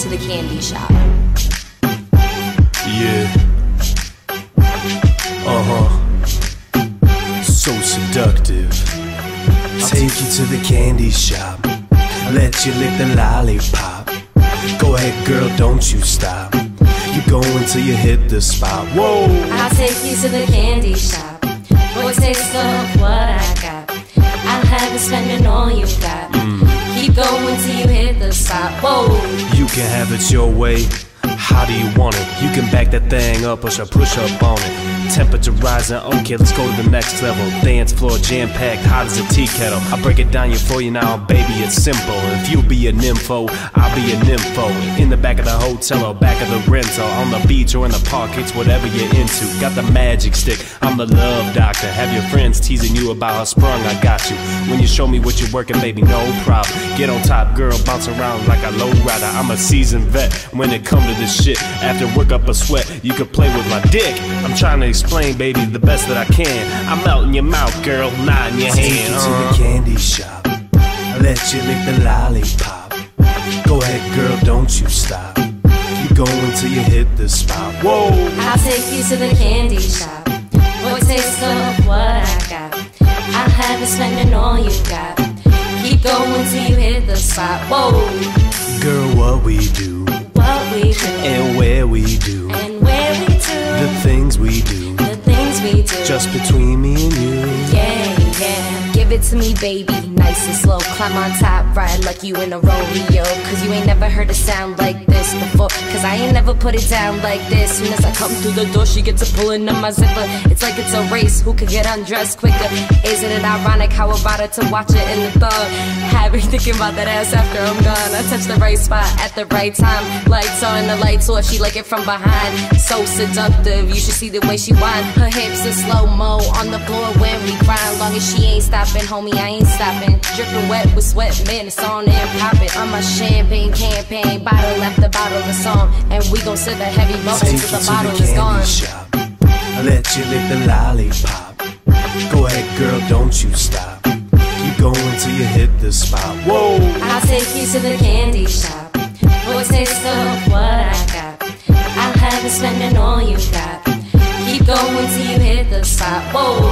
to the candy shop. Yeah. So seductive. Take you to the candy shop. Let you lick the lollipop. Go ahead, girl, don't you stop. You go until you hit the spot. Whoa! I'll take you to the candy shop. Boy, taste of what I got. I'll have you spending all you got. Keep going till you hit the spot. Whoa! You can have it your way. How do you want it? You can back that thing up or push up on it. Temperature rising, okay, let's go to the next level. Dance floor jam-packed, hot as a tea kettle. I break it down for you now, baby, it's simple. If you be a nympho, I'll be a nympho. In the back of the hotel or back of the rental, on the beach or in the park, it's whatever you're into. Got the magic stick, I'm the love doctor. Have your friends teasing you about how sprung I got you. When you show me what you're working, baby, no problem. Get on top, girl, bounce around like a low rider. I'm a seasoned vet when it comes to this shit. After work up a sweat, you can play with my dick. I'm trying to explain, baby, the best that I can. I'm melting your mouth, girl, not in your hand. Take you to the candy shop. Let you lick the lollipop. Go ahead, girl, don't you stop. Keep going till you hit the spot. Whoa! I'll take you to the candy shop. Boy, taste of what I got. I'll have you spending all you got. Keep going till you hit the spot. Whoa! Girl, what we do, what we do, and where we do, and where we do, the things we do, the things we do, just between me and you. Yeah, yeah. Give it to me, baby, nice and slow. Climb on top, ride like you in a rodeo. Cause you ain't never heard a sound like this before. Cause I ain't never put it down like this. Soon as I come through the door, she gets a pulling on my zipper. It's like it's a race, who could get undressed quicker? Isn't it ironic how about it to watch it in the thug? Have me thinking about that ass after I'm gone. I touch the right spot at the right time. Lights on, the lights off, she like it from behind. So seductive, you should see the way she whine. Her hips are slow-mo on the floor when we grind. Long as she ain't stopping, homie, I ain't stopping. Dripping wet with sweat, man, it's on and poppin'. On my champagne campaign, bottle after bottle of song. And we gon' sip a heavy boat until the bottle is gone. Shop. Let you lick the lollipop. Go ahead, girl, don't you stop. Keep going till you hit the spot. Whoa! I'll take you to the candy shop. Boy, taste of what I got. I'll have you spending all you got. Keep going till you hit the spot. Whoa!